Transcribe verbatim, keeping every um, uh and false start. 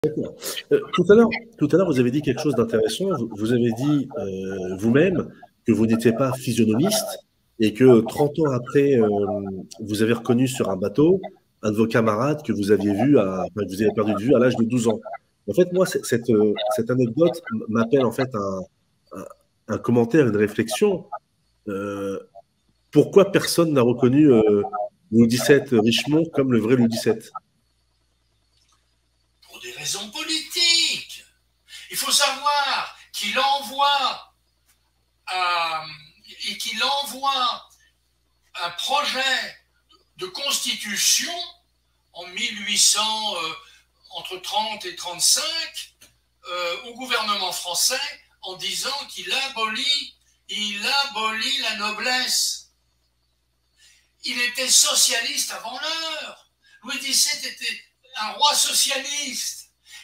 D'accord. Euh, tout à l'heure, tout à l'heure, vous avez dit quelque chose d'intéressant. Vous, vous avez dit euh, vous-même que vous n'étiez pas physionomiste et que trente ans après, euh, vous avez reconnu sur un bateau un de vos camarades que vous aviez vu, à, enfin, que vous avez perdu de vue à l'âge de douze ans. En fait, moi, c'est- cette, euh, cette anecdote m'appelle en fait un, un, un commentaire, une réflexion. Euh, Pourquoi personne n'a reconnu euh, Louis dix-sept Richemont comme le vrai Louis dix-sept? Pour des raisons politiques. Il faut savoir qu'il envoie euh, et qu'il envoie un projet de constitution en mille huit cents, euh, entre trente et trente-cinq, euh, au gouvernement français en disant qu'il abolit, il abolit la noblesse. Il était socialiste avant l'heure. Louis dix-sept était un roi socialiste.